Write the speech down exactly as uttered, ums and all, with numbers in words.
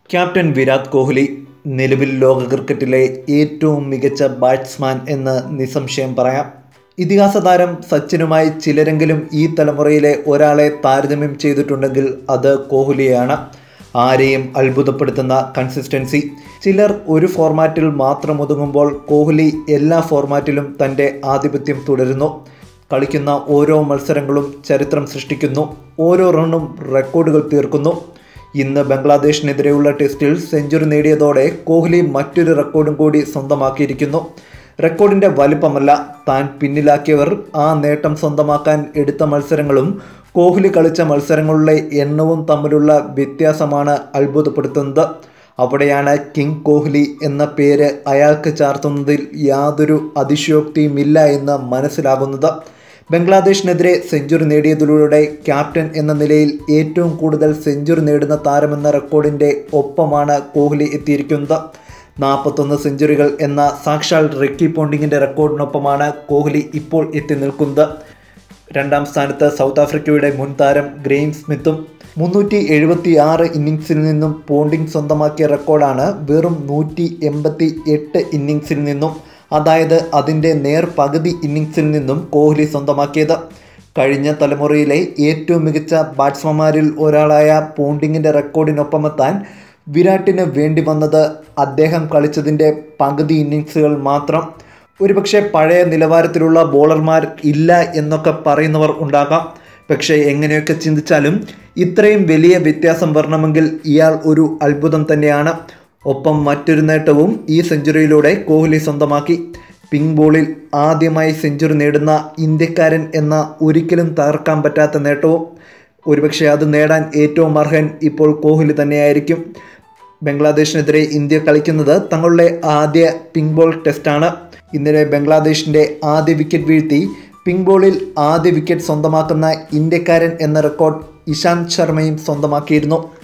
Captain Virat Kohli നിലവിൽ ലോക ക്രിക്കറ്റിലെ ഏറ്റവും മികച്ച ബാറ്റ്സ്മാൻ എന്ന് നിസ്സംശയം പറയാം. ഇതിഹാസ താരം സച്ചിനുമായി ചിലരെങ്കിലും ഈ തലമുറയിലെ ഒരാളെ താരതമ്യം ചെയ്തിട്ടുണ്ടെങ്കിൽ അത് കോഹ്ലിയാണ്. ആരെയും അത്ഭുതപ്പെടുത്തുന്ന കൺസിസ്റ്റൻസി. ചിലർ ഒരു ഫോർമാറ്റിൽ മാത്രം ഒതുങ്ങുമ്പോൾ കോഹ്ലി എല്ലാ ഫോർമാറ്റിലും തൻ്റെ ആധിപത്യം തുടരുന്നു. കളിക്കുന്ന ഓരോ മത്സരങ്ങളും ചരിത്രം സൃഷ്ടിക്കുന്നു. ഓരോ റണ്ണും റെക്കോർഡുകൾ തീർക്കുന്നു. ഇന്ന് ബംഗ്ലാദേശിനെതിരെയുള്ള ടെസ്റ്റിൽ സെഞ്ചുറി നേടിയതോടെ കോഹ്ലി മറ്റൊരു റെക്കോർഡും കൂടി സ്വന്തമാക്കിയിരിക്കുന്നു. റെക്കോർഡിൻ്റെ വലിപ്പമല്ല, താൻ പിന്നിലാക്കിയവർ ആ നേട്ടം സ്വന്തമാക്കാൻ എടുത്ത മത്സരങ്ങളും കോഹ്ലി കളിച്ച മത്സരങ്ങളുടെ എണ്ണവും തമ്മിലുള്ള വ്യത്യാസമാണ് അത്ഭുതപ്പെടുത്തുന്നത്. അവിടെയാണ് കിങ് കോഹ്ലി എന്ന പേര് അയാൾക്ക് ചാർത്തുന്നതിൽ യാതൊരു അതിശയോക്തിയുമില്ല എന്ന് മനസ്സിലാകുന്നത്. ബംഗ്ലാദേശിനെതിരെ സെഞ്ചുറി നേടിയതിലൂടെ ക്യാപ്റ്റൻ എന്ന നിലയിൽ ഏറ്റവും കൂടുതൽ സെഞ്ചുറി നേടുന്ന താരമെന്ന റെക്കോർഡിൻ്റെ ഒപ്പമാണ് കോഹ്ലി എത്തിയിരിക്കുന്നത്. നാൽപ്പത്തൊന്ന് സെഞ്ചുറികൾ എന്ന സാക്ഷാൽ റിക്കി പോണ്ടിങ്ങിൻ്റെ റെക്കോർഡിനൊപ്പമാണ് കോഹ്ലി ഇപ്പോൾ എത്തി നിൽക്കുന്നത്. രണ്ടാം സ്ഥാനത്ത് സൗത്ത് ആഫ്രിക്കയുടെ മുൻ താരം ഗ്രെയിം സ്മിത്തും. മുന്നൂറ്റി എഴുപത്തി ആറ് ഇന്നിങ്സിൽ നിന്നും പോണ്ടിങ് സ്വന്തമാക്കിയ റെക്കോർഡാണ് വെറും നൂറ്റി എൺപത്തി എട്ട് ഇന്നിങ്സിൽ നിന്നും, അതായത് അതിൻ്റെ നേർ പകുതി ഇന്നിങ്സിൽ നിന്നും കോഹ്ലി സ്വന്തമാക്കിയത്. കഴിഞ്ഞ തലമുറയിലെ ഏറ്റവും മികച്ച ബാറ്റ്സ്മാൻമാരിൽ ഒരാളായ പോണ്ടിങ്ങിൻ്റെ റെക്കോർഡിനൊപ്പമെത്താൻ വിരാട്ടിന് വേണ്ടി വന്നത് അദ്ദേഹം കളിച്ചതിൻ്റെ പകുതി ഇന്നിങ്സുകൾ മാത്രം. ഒരുപക്ഷെ പഴയ നിലവാരത്തിലുള്ള ബോളർമാർ ഇല്ല എന്നൊക്കെ പറയുന്നവർ ഉണ്ടാകാം. പക്ഷേ എങ്ങനെയൊക്കെ ചിന്തിച്ചാലും ഇത്രയും വലിയ വ്യത്യാസം വരണമെങ്കിൽ ഇയാൾ ഒരു അത്ഭുതം തന്നെയാണ്. ഒപ്പം മറ്റൊരു നേട്ടവും ഈ സെഞ്ചുറിയിലൂടെ കോഹ്ലി സ്വന്തമാക്കി. പിങ്ക് ബോളിൽ ആദ്യമായി സെഞ്ചുറി നേടുന്ന ഇന്ത്യക്കാരൻ എന്ന ഒരിക്കലും തകർക്കാൻ പറ്റാത്ത നേട്ടവും. ഒരുപക്ഷെ അത് നേടാൻ ഏറ്റവും അർഹൻ ഇപ്പോൾ കോഹ്ലി തന്നെയായിരിക്കും. ബംഗ്ലാദേശിനെതിരെ ഇന്ത്യ കളിക്കുന്നത് തങ്ങളുടെ ആദ്യ പിങ്ക് ബോൾ ടെസ്റ്റാണ്. ഇന്നലെ ബംഗ്ലാദേശിൻ്റെ ആദ്യ വിക്കറ്റ് വീഴ്ത്തി പിങ്ക് ബോളിൽ ആദ്യ വിക്കറ്റ് സ്വന്തമാക്കുന്ന ഇന്ത്യക്കാരൻ എന്ന റെക്കോർഡ് ഇഷാന്ത് ശർമ്മയും സ്വന്തമാക്കിയിരുന്നു.